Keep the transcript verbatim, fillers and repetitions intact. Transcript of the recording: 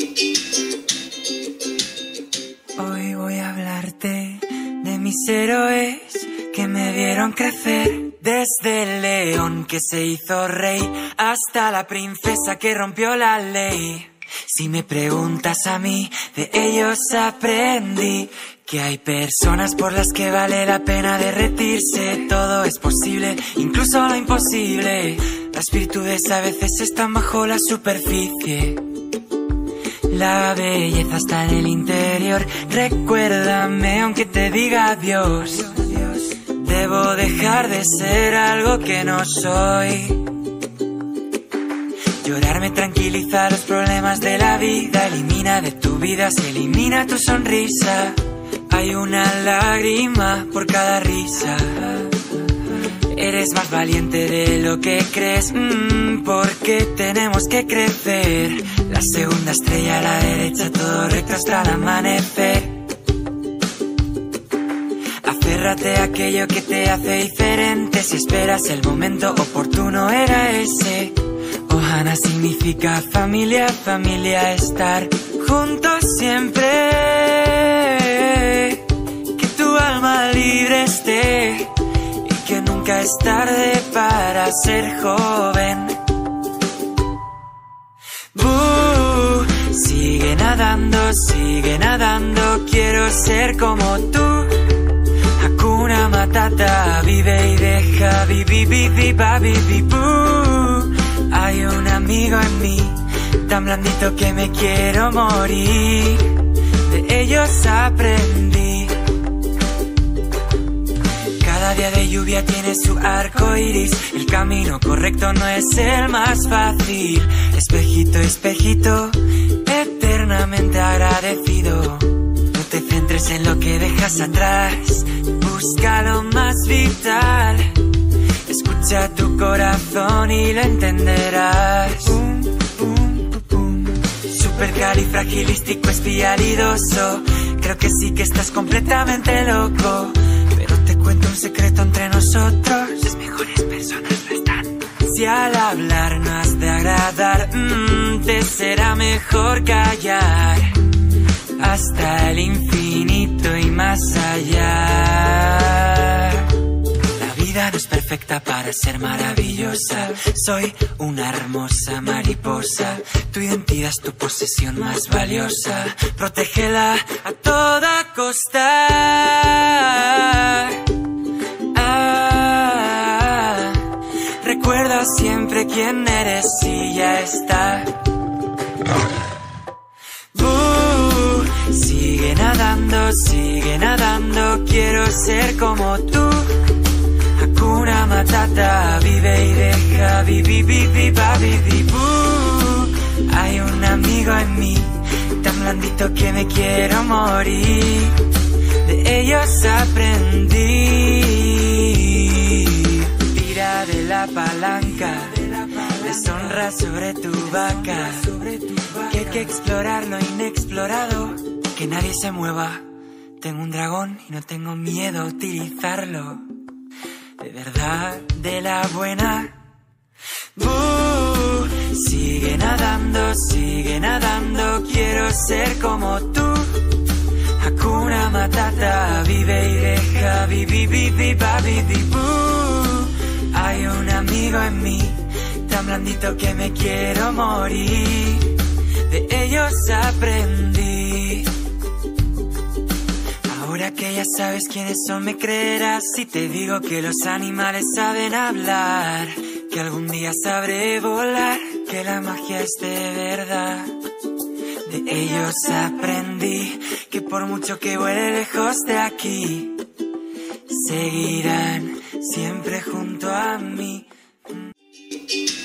Hoy voy a hablarte de mis héroes que me vieron crecer. Desde el león que se hizo rey hasta la princesa que rompió la ley. Si me preguntas a mí, de ellos aprendí que hay personas por las que vale la pena derretirse. Todo es posible, incluso lo imposible. Las virtudes a veces están bajo la superficie. La belleza está en el interior. Recuérdame aunque te diga adiós. Debo dejar de ser algo que no soy. Llorar me tranquiliza los problemas de la vida. Elimina de tu vida, se elimina tu sonrisa. Hay una lágrima por cada risa. Eres más valiente de lo que crees, mm, porque tenemos que crecer. La segunda estrella a la derecha, todo recto hasta el amanecer. Aférrate a aquello que te hace diferente. Si esperas el momento oportuno era ese. Ohana significa familia, familia, estar juntos siempre. Que tu alma libre esté y que nunca es tarde para ser joven. Uh, sigue nadando, sigue nadando, quiero ser como tú. Hakuna Matata, vive y deja, vi, vi, vi, vi, ba, vi, vi, boo. Hay un amigo en mí, tan blandito que me quiero morir. De ellos aprendí. Cada día de lluvia tiene su arco iris. El camino correcto no es el más fácil. Espejito, espejito, eternamente agradecido. No te centres en lo que dejas atrás. Busca lo más vital. Escucha tu corazón y lo entenderás. Pum, pum, pum. Supercalifragilístico espialidoso. Creo que sí que estás completamente loco. Pero te cuento un secreto entre nosotros. Las mejores personas no están. Si al hablar no has de agradar, mmm, te será mejor callar. Hasta el infinito y más allá. La vida no es perfecta para ser maravillosa. Soy una hermosa mariposa. Tu identidad es tu posesión más valiosa. Protégela a toda costa. Ah, recuerda siempre quién eres y ya está. Uh, sigue nadando, sigue nadando, quiero ser como tú. Hakuna Matata, vive y deja, vi, vi, vi, vi, ba, vi, vi, boo. Hay un amigo en mí, tan blandito que me quiero morir. De ellos aprendí. Tira de la palanca, deshonra sobre tu vaca. Que hay que explorar lo inexplorado, que nadie se mueva. Tengo un dragón y no tengo miedo a utilizarlo. De verdad, de la buena. Uh, sigue nadando, sigue nadando, quiero ser como tú. Hakuna Matata, vive y deja, vi, vi, vi, vi, ba, vi, vi, boo. Hay un amigo en mí, tan blandito que me quiero morir. De ellos aprendí. Ahora que ya sabes quiénes son, me creerás si te digo que los animales saben hablar, que algún día sabré volar, que la magia es de verdad. De ellos aprendí que por mucho que vuele lejos de aquí, seguirán siempre junto a mí.